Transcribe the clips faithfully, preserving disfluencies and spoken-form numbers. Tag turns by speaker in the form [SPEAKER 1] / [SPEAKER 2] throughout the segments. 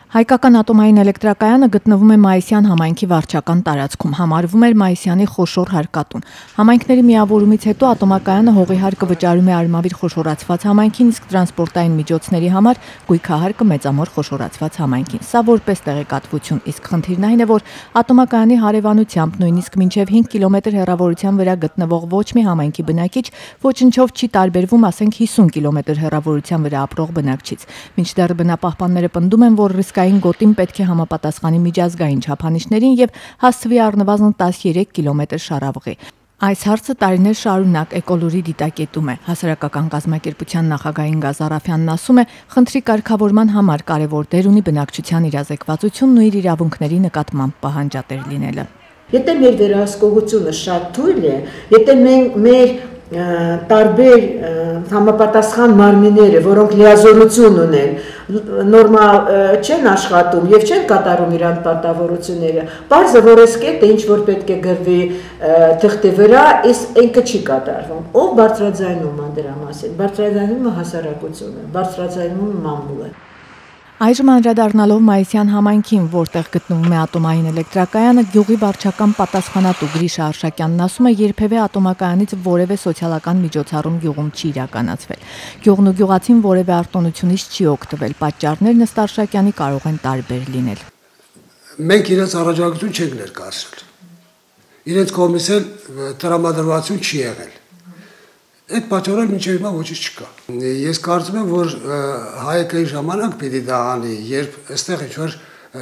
[SPEAKER 1] Հայկական ատոմային էլեկտրակայանը գտնվում է Մայիսյան համայնքի վարչական տարածքում, համարվում էր Մայիսյանի խոշոր հարկատուն։ Համայնքների միավորումից հետո ատոմակայանը հողի հարկը վճարում է Արմավիր խոշորացված համայնքին, իսկ տրանսպորտային միջոցների համար գույքահարկը մեծամոր խոշորացված համայնքին։ Սա որպես տեղեկատվություն, իսկ խնդիրն այն է, որ ատոմակայանի հարևանությամբ նույնիսկ մինչև հինգ կիլոմետր հեռավորության վրա գտնվող ոչ մի համայնքի բնակիչ ոչնչով չի տարբերվում, ասենք հիսուն կիլոմետր հեռավորության վրա ապրող բնակչից։ Մինչդեռ բնապահպանները պնդում են, որ ռիսկային գոտին պետք է համապատասխանի միջազգային չափանիշներին եւ հասցվի առնվազն տասներեք կիլոմետր շարավղի։ Այս հարցը տարիներ շարունակ Էկոլուրի դիտակետում է։ Հասարակական կազմակերպության նախագահ Ինգազ Արաֆյանն ասում է, խնդրի կարգավորման համար կարևոր դեր ունի բնակչության իրազեկվածությունն ու իր իրավունքների նկատմամբ պահանջատեր լինելը։
[SPEAKER 2] Եթե մեր վերահսկողությունը շատ թույլ է, եթե մենք մեր տարբեր համապատասխան մարմինները, որոնք լիազորություն ունեն, նորմալ չեն աշխատում եւ չեն կատարում իրան պարտավորությունները, բարձր որ այս կետը ինչ որ պետք է գրվի թղթի վրա, այս ինքը չի կատարվում։ Ով բարձրաձայնում է դրա մասին։ Բարձրաձայնում է հասարակությունը, բարձրաձայնում է մամուլը։
[SPEAKER 1] Այժմ անդրադառնալով Մայիսյան համայնքին, որտեղ գտնվում է ատոմային էլեկտրակայանը, գյուղի վարչական պատասխանատու Գրիշա Արշակյանն ասում է, երբևէ ատոմակայանից որևէ սոցիալական միջոցառում գյուղում չի իրականացվել։ Գյուղն ու գյուղացին որևէ արտոնությունից չի օգտվել, պատճառներն ըստ Արշակյանի կարող են տարբեր լինել։
[SPEAKER 3] Մենք իրենց առաջարկություն չենք ներկայացրել։ Իրենց կողմից էլ տրամադրվածություն չի եղել։ Այդ պատճառով մինչև հիմա ոչինչ չկա։ Ես կարծում եմ, որ հայկական ժամանակ պիտի դա անի, երբ այստեղ ինչ-որ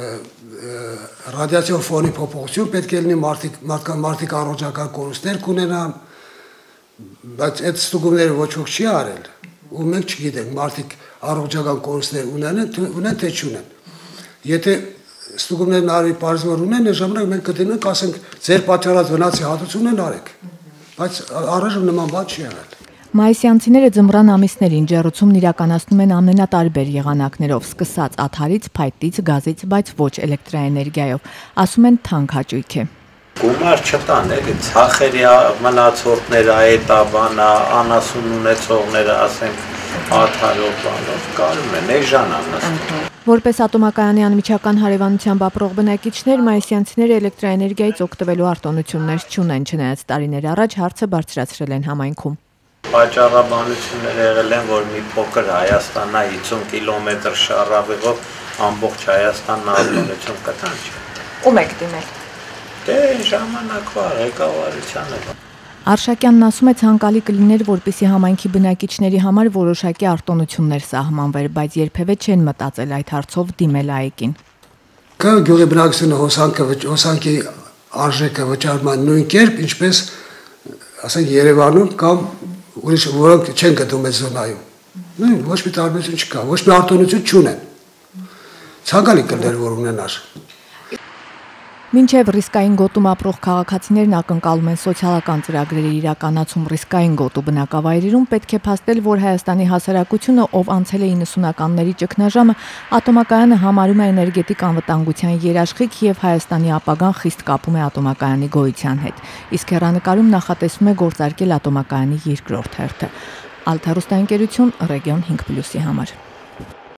[SPEAKER 3] ռադիացիոն ֆոնի փոփոխություն պետք է լինի, մարդիկ մարդիկ առողջական կորուստներ կունենան, բայց այդ ստուգումները ոչ ոք չի արել, ու մենք չգիտենք մարդիկ առողջական կորուստներ ունեն, ունեն թե չունեն։ Եթե ստուգումներն արի բարձր ունեն, այս ժամանակ մենք կդիմենք, ասենք, ձեր պատճառած վնասի հատուցումն արեք, բայց առայժմ նման բան չի եղել։
[SPEAKER 1] Մայիսյանցիները ձմռան ամիսներին ջեռուցումն իրականացնում են ամենատարբեր եղանակներով, սկսած աթարից, փայտից, գազից, բայց ոչ էլեկտրաէներգիայով, ասում են թանկ հաճույք է։
[SPEAKER 4] Գումար չտան, էլի ցախերի մնացորդները, այտաբանա, անասուն ունեցողները, ասենք, աթարով բանով կարում են, էժան անասուն։
[SPEAKER 1] Որպես ատոմակայանի անմիջական հարևանությամբ ապրող բնակիչներ, մայիսյանցիները էլեկտրաէներգիայից օգտվելու արտոնություններ չունեն, չնայած տարիներ առաջ հարցը բարձրացրել են համայնքում։
[SPEAKER 4] Պատճառաբանությունները եղել են, որ մի փոքր Հայաստանա հիսուն կիլոմետր շարավղով ամբողջ Հայաստանն արտոնություն կտան չէ։
[SPEAKER 1] Ում եք դիմել։
[SPEAKER 4] Դե ժամանակվա ղեկավարությանը։
[SPEAKER 1] Արշակյանն ասում է, ցանկալի կլիներ, որպեսզի համայնքի բնակիչների համար որոշակի արտոնություններ սահմանվեր, բայց երբևէ չեն մտածել այդ հարցով դիմել ԱԵԿ-ին։
[SPEAKER 3] Կա գյուղի բնակչությունը հոսանքը հոսանքի արժեքը վճարում են նույն կերպ, ինչպես ասենք Երևանում կամ ուրիշ որոնք չեն գտնում այդ զոնայում։ Ոչ մի տարբերություն չկա, ոչ մի արտոնություն չունեն։ Ցանկալի կլիներ, որ ունենար։
[SPEAKER 1] Մինչև ռիսկային գոտում ապրող քաղաքացիներն ակնկալում են սոցիալական ծրագրերի իրականացում ռիսկային գոտու բնակավայրերում, պետք է փաստել, որ Հայաստանի հասարակությունը, ով անցել է իննսունականների ճգնաժամը, ատոմակայանը համարում է էներգետիկ անվտանգության երաշխիք եւ Հայաստանի ապագան խիստ կապում է ատոմակայանի գոյության հետ։ Իսկ հեռանկարում նախատեսվում է գործարկել ատոմակայանի երկրորդ հերթը։ Ալթա հեռուստաընկերություն Ռեգիոն հինգ պլյուսի համար։